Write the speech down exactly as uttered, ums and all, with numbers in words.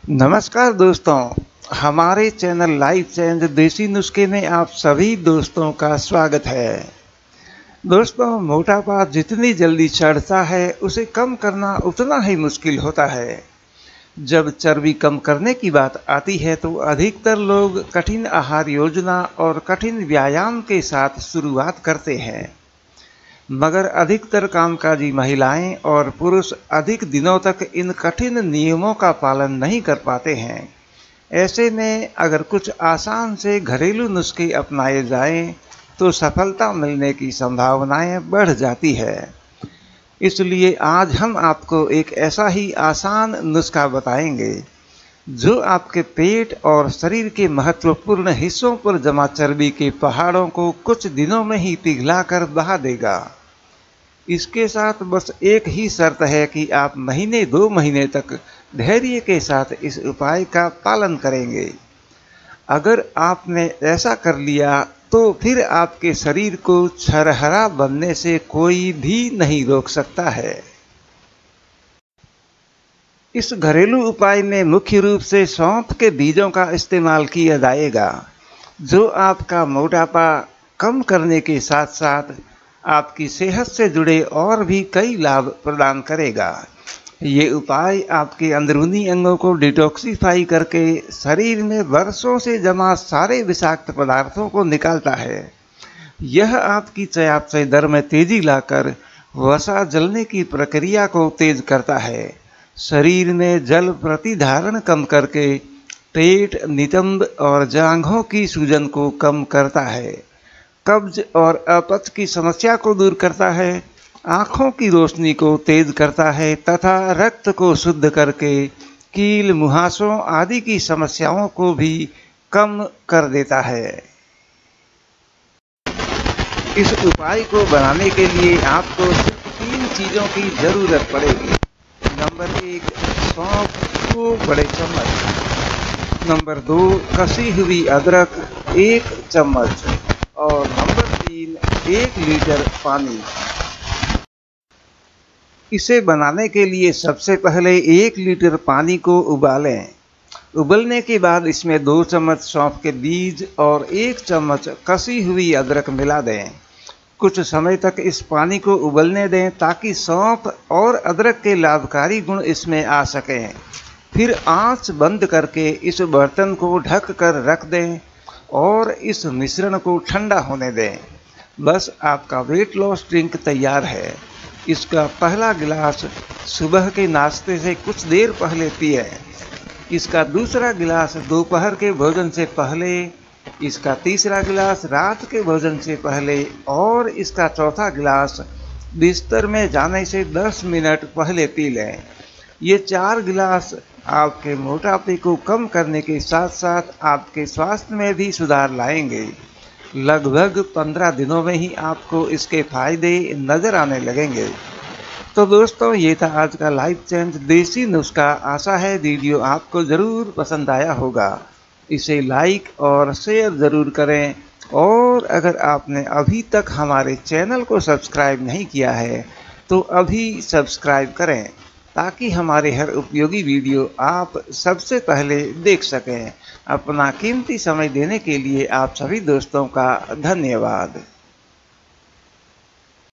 नमस्कार दोस्तों, हमारे चैनल लाइफ चेंज देसी नुस्खे में आप सभी दोस्तों का स्वागत है। दोस्तों, मोटापा जितनी जल्दी चढ़ता है उसे कम करना उतना ही मुश्किल होता है। जब चर्बी कम करने की बात आती है तो अधिकतर लोग कठिन आहार योजना और कठिन व्यायाम के साथ शुरुआत करते हैं, मगर अधिकतर कामकाजी महिलाएं और पुरुष अधिक दिनों तक इन कठिन नियमों का पालन नहीं कर पाते हैं। ऐसे में अगर कुछ आसान से घरेलू नुस्खे अपनाए जाएं तो सफलता मिलने की संभावनाएं बढ़ जाती है। इसलिए आज हम आपको एक ऐसा ही आसान नुस्खा बताएंगे जो आपके पेट और शरीर के महत्वपूर्ण हिस्सों पर जमा चर्बी के पहाड़ों को कुछ दिनों में ही पिघलाकर बहा देगा। इसके साथ बस एक ही शर्त है कि आप महीने दो महीने तक धैर्य के साथ इस उपाय का पालन करेंगे। अगर आपने ऐसा कर लिया तो फिर आपके शरीर को छरहरा बनने से कोई भी नहीं रोक सकता है। इस घरेलू उपाय में मुख्य रूप से सौंफ के बीजों का इस्तेमाल किया जाएगा, जो आपका मोटापा कम करने के साथ साथ आपकी सेहत से जुड़े और भी कई लाभ प्रदान करेगा। ये उपाय आपके अंदरूनी अंगों को डिटॉक्सिफाई करके शरीर में वर्षों से जमा सारे विषाक्त पदार्थों को निकालता है। यह आपकी चयापचय दर में तेजी लाकर वसा जलने की प्रक्रिया को तेज करता है, शरीर में जल प्रतिधारण कम करके पेट, नितंब और जांघों की सूजन को कम करता है, कब्ज और अपच की समस्या को दूर करता है, आँखों की रोशनी को तेज करता है तथा रक्त को शुद्ध करके कील, मुहासों आदि की समस्याओं को भी कम कर देता है। इस उपाय को बनाने के लिए आपको सिर्फ तीन चीज़ों की ज़रूरत पड़ेगी। नंबर एक, सौंफ दो बड़े चम्मच। नंबर दो, कसी हुई अदरक एक चम्मच। और नंबर तीन, एक लीटर पानी। इसे बनाने के लिए सबसे पहले एक लीटर पानी को उबालें। उबलने के बाद इसमें दो चम्मच सौंफ के बीज और एक चम्मच कसी हुई अदरक मिला दें। कुछ समय तक इस पानी को उबलने दें ताकि सौंफ और अदरक के लाभकारी गुण इसमें आ सकें। फिर आंच बंद करके इस बर्तन को ढक कर रख दें और इस मिश्रण को ठंडा होने दें। बस आपका वेट लॉस ड्रिंक तैयार है। इसका पहला गिलास सुबह के नाश्ते से कुछ देर पहले पिएं। इसका दूसरा गिलास दोपहर के भोजन से पहले, इसका तीसरा गिलास रात के भोजन से पहले और इसका चौथा गिलास बिस्तर में जाने से दस मिनट पहले पी लें। ये चार गिलास आपके मोटापे को कम करने के साथ साथ आपके स्वास्थ्य में भी सुधार लाएंगे। लगभग पंद्रह दिनों में ही आपको इसके फायदे नज़र आने लगेंगे। तो दोस्तों, ये था आज का लाइफ चेंज देसी नुस्खा। आशा है वीडियो आपको ज़रूर पसंद आया होगा। इसे लाइक और शेयर ज़रूर करें और अगर आपने अभी तक हमारे चैनल को सब्सक्राइब नहीं किया है तो अभी सब्सक्राइब करें ताकि हमारे हर उपयोगी वीडियो आप सबसे पहले देख सकें। अपना कीमती समय देने के लिए आप सभी दोस्तों का धन्यवाद।